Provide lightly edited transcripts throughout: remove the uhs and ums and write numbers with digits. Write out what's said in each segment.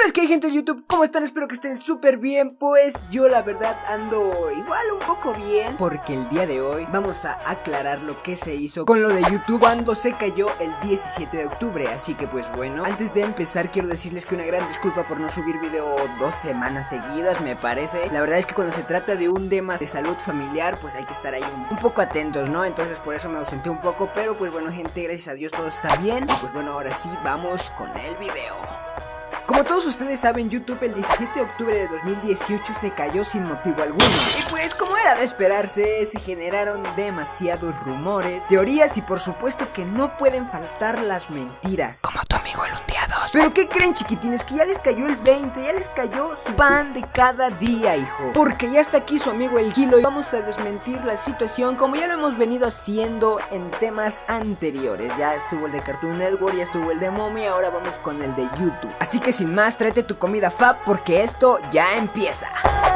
es que hay gente de YouTube, ¿cómo están? Espero que estén súper bien. Pues yo la verdad ando igual un poco bien, porque el día de hoy vamos a aclarar lo que se hizo con lo de YouTube cuando se cayó el 17 de octubre. Así que pues bueno, antes de empezar quiero decirles que una gran disculpa por no subir video 2 semanas seguidas, me parece. La verdad es que cuando se trata de un tema de salud familiar, pues hay que estar ahí un poco atentos, ¿no? Entonces por eso me ausenté un poco, pero pues bueno gente, gracias a Dios todo está bien. Y pues bueno, ahora sí, vamos con el video. Como todos ustedes saben, YouTube el 17 de octubre de 2018 se cayó sin motivo alguno. Y pues como era de esperarse, se generaron demasiados rumores, teorías y por supuesto que no pueden faltar las mentiras. Como tu amigo el Undiados. Pero ¿qué creen, chiquitines? Que ya les cayó el 20, ya les cayó su pan de cada día, hijo. Porque ya está aquí su amigo el Kilo y vamos a desmentir la situación como ya lo hemos venido haciendo en temas anteriores. Ya estuvo el de Cartoon Network, ya estuvo el de Mommy, ahora vamos con el de YouTube. Así que sin más, tráete tu comida fab porque esto ya empieza.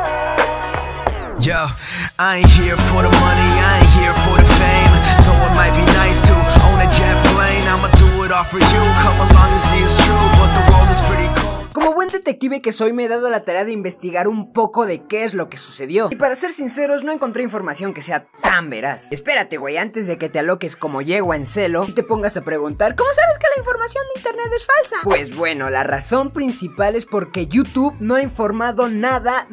Yo, I ain't here for the money, I ain't here for the fame. Though it might be nice to own a jet plane, I'ma do it all for you, come along and see it's true, but the world is pretty cold. Como buen detective que soy, me he dado la tarea de investigar un poco de qué es lo que sucedió. Y para ser sinceros, no encontré información que sea tan veraz. Espérate, güey, antes de que te aloques como yegua en celo y te pongas a preguntar, ¿cómo sabes que la información de internet es falsa? Pues bueno, la razón principal es porque YouTube no ha informado nada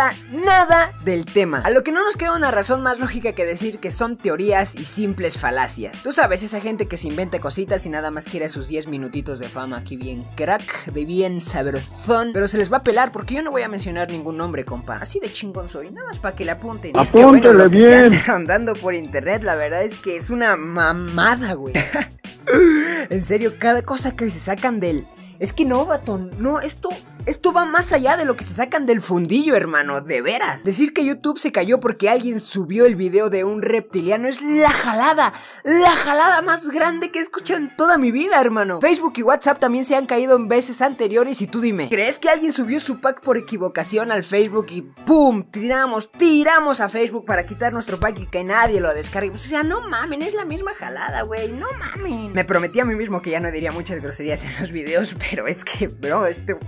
del tema. A lo que no nos queda una razón más lógica que decir que son teorías y simples falacias. Tú sabes, esa gente que se inventa cositas y nada más quiere sus 10 minutitos de fama aquí bien crack, bien sabrosón. Pero se les va a pelar porque yo no voy a mencionar ningún nombre, compa. Así de chingón soy, nada más para que le apunten. Y es que bueno, lo que se anda rondando por internet, la verdad es que es una mamada, güey. En serio, cada cosa que se sacan del... Es que no, vato, no, esto va más allá de lo que se sacan del fundillo, hermano, de veras. Decir que YouTube se cayó porque alguien subió el video de un reptiliano es la jalada más grande que he escuchado en toda mi vida, hermano. Facebook y WhatsApp también se han caído en veces anteriores y tú dime, ¿crees que alguien subió su pack por equivocación al Facebook y ¡pum! Tiramos a Facebook para quitar nuestro pack y que nadie lo descargue? Pues, o sea, no mamen, es la misma jalada, güey, no mamen. Me prometí a mí mismo que ya no diría muchas groserías en los videos, pero es que, bro,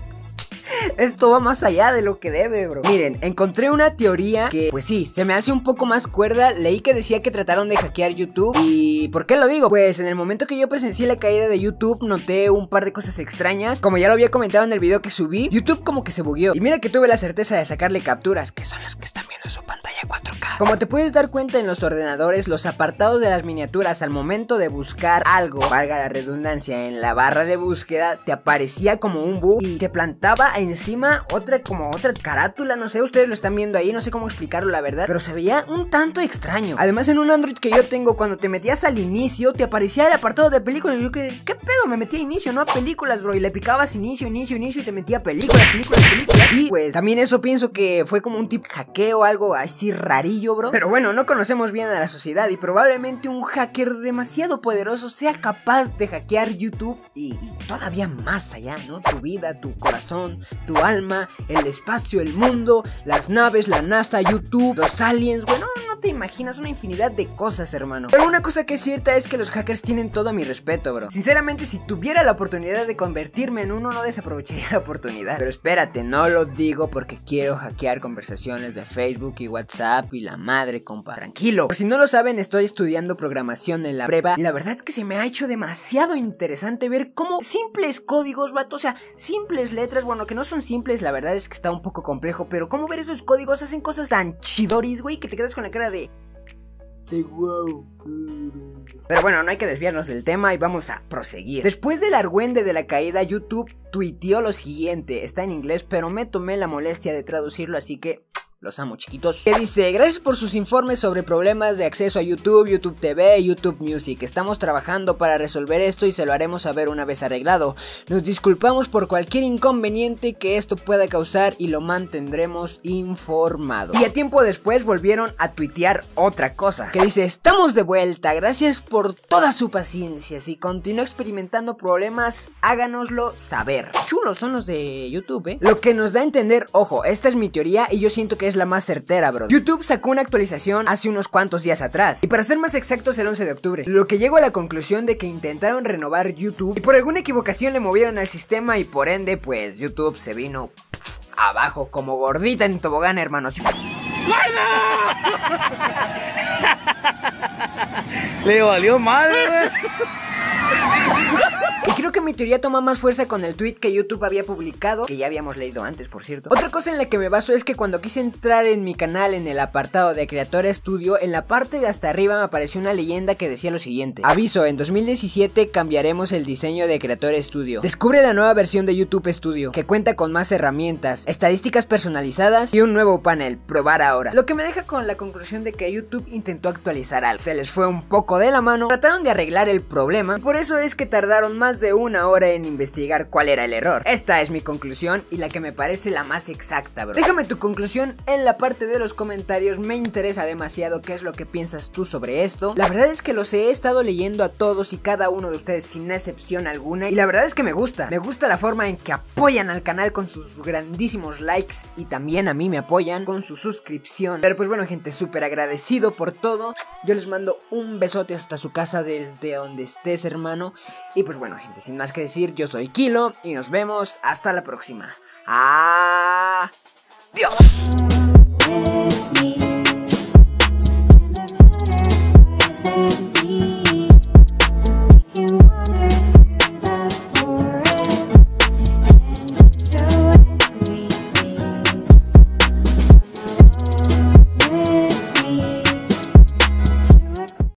esto va más allá de lo que debe, bro. Miren, encontré una teoría que, pues sí, se me hace un poco más cuerda. Leí que decía que trataron de hackear YouTube. ¿Y por qué lo digo? Pues en el momento que yo presencié la caída de YouTube, noté un par de cosas extrañas. Como ya lo había comentado en el video que subí, YouTube como que se bugueó. Y mira que tuve la certeza de sacarle capturas, que son las que están viendo en su pantalla 4K. Como te puedes dar cuenta en los ordenadores, los apartados de las miniaturas al momento de buscar algo, valga la redundancia, en la barra de búsqueda, te aparecía como un bug y te plantaba encima otra carátula, no sé, ustedes lo están viendo ahí, no sé cómo explicarlo la verdad, pero se veía un tanto extraño. Además en un Android que yo tengo, cuando te metías al inicio, te aparecía el apartado de películas y yo ¿qué pedo? Me metí a inicio, no a películas, bro, y le picabas inicio y te metía a películas, y pues también eso pienso que fue como un tipo hackeo, algo así rarillo, bro. Pero bueno, no conocemos bien a la sociedad y probablemente un hacker demasiado poderoso sea capaz de hackear YouTube y todavía más allá, ¿no? Tu vida, tu corazón, tu alma, el espacio, el mundo, las naves, la NASA, YouTube, los aliens, bueno, no te imaginas una infinidad de cosas, hermano. Pero una cosa que es cierta es que los hackers tienen todo mi respeto, bro. Sinceramente, si tuviera la oportunidad de convertirme en uno, no desaprovecharía la oportunidad. Pero espérate, no lo digo porque quiero hackear conversaciones de Facebook y WhatsApp y la madre, compa. Tranquilo. Por si no lo saben, estoy estudiando programación en la prepa y la verdad es que se me ha hecho demasiado interesante ver cómo simples códigos, vato, o sea, simples letras, bueno, que no son simples, la verdad es que está un poco complejo, pero cómo ver esos códigos hacen cosas tan chidoris, güey, que te quedas con la cara de wow. Pero bueno, no hay que desviarnos del tema y vamos a proseguir. Después del argüende de la caída, YouTube tuiteó lo siguiente. Está en inglés, pero me tomé la molestia de traducirlo, así que... los amo, chiquitos. Que dice: gracias por sus informes sobre problemas de acceso a YouTube, YouTube TV, YouTube Music. Estamos trabajando para resolver esto y se lo haremos saber una vez arreglado. Nos disculpamos por cualquier inconveniente que esto pueda causar y lo mantendremos informado. Y a tiempo después volvieron a tuitear otra cosa, que dice: estamos de vuelta, gracias por toda su paciencia. Si continúa experimentando problemas, háganoslo saber. Chulos son los de YouTube, Lo que nos da a entender, ojo, esta es mi teoría y yo siento que que es la más certera, bro. YouTube sacó una actualización hace unos cuantos días atrás, y para ser más exactos el 11 de octubre, lo que llego a la conclusión de que intentaron renovar YouTube y por alguna equivocación le movieron al sistema y por ende pues YouTube se vino abajo como gordita en tobogán, hermanos. Le valió madre, güey. Y creo que mi teoría toma más fuerza con el tweet que YouTube había publicado, que ya habíamos leído antes, por cierto. Otra cosa en la que me baso es que cuando quise entrar en mi canal en el apartado de Creator Studio, en la parte de hasta arriba me apareció una leyenda que decía lo siguiente: aviso, en 2017 cambiaremos el diseño de Creator Studio. Descubre la nueva versión de YouTube Studio, que cuenta con más herramientas, estadísticas personalizadas y un nuevo panel, probar ahora. Lo que me deja con la conclusión de que YouTube intentó actualizar algo. Se les fue un poco de la mano, trataron de arreglar el problema, por eso es que tardaron más de una hora en investigar cuál era el error. Esta es mi conclusión y la que me parece la más exacta, bro. Déjame tu conclusión en la parte de los comentarios, me interesa demasiado qué es lo que piensas tú sobre esto. La verdad es que los he estado leyendo a todos y cada uno de ustedes sin excepción alguna, y la verdad es que me gusta la forma en que apoyan al canal con sus grandísimos likes y también a mí me apoyan con su suscripción. Pero pues bueno, gente, súper agradecido por todo. Yo les mando un besote hasta su casa desde donde estés, hermano. Y pues bueno, gente, sin más que decir, yo soy Kilo y nos vemos hasta la próxima. ¡Adiós!